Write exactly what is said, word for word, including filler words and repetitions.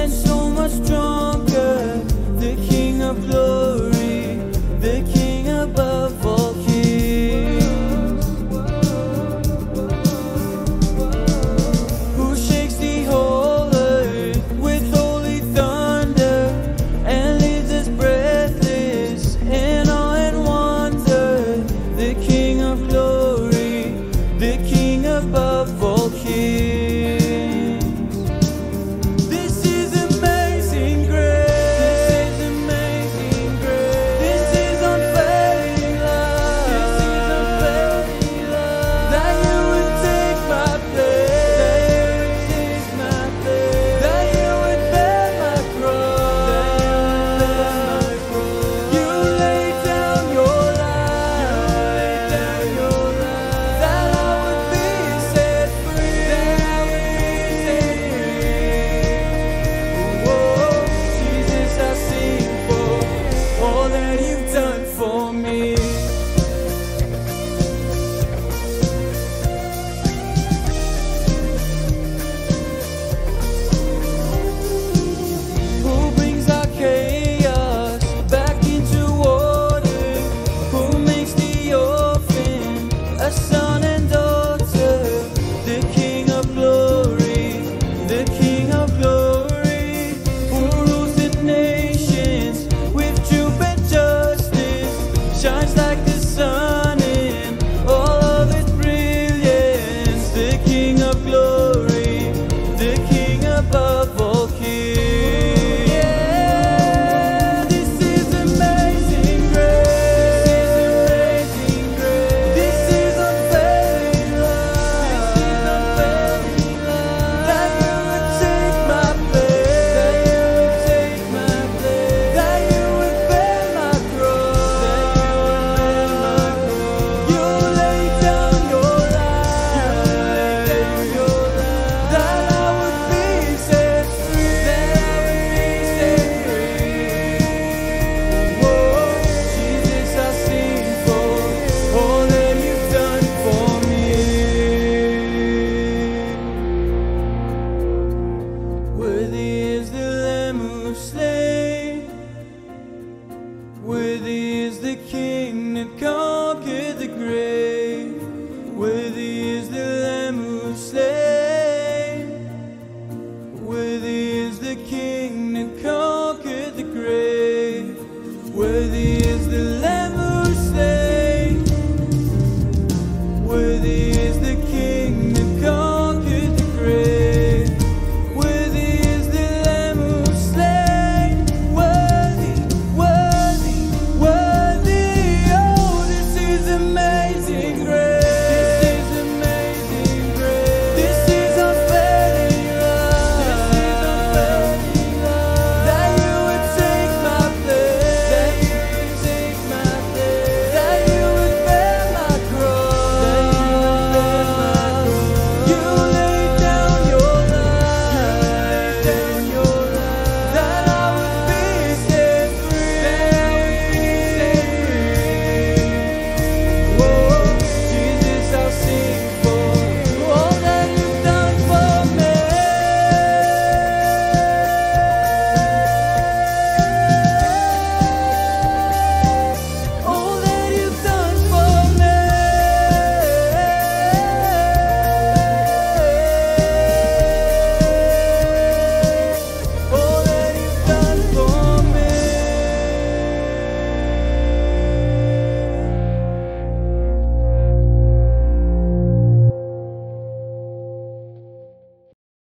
and so much stronger, the King of glory, the King above all kings, who shakes the whole earth with holy thunder and leaves us breathless in awe and wonder, the King of glory, the King above all kings. Son and daughter, the King of glory, the King of glory, who rules the nations with truth and justice, shines like the sun in all of its brilliance, the King of glory, the King above all kings. Worthy is the Lamb who was slain, worthy is the King that conquered the grave, worthy is the Lamb who was slain, worthy is the King that conquered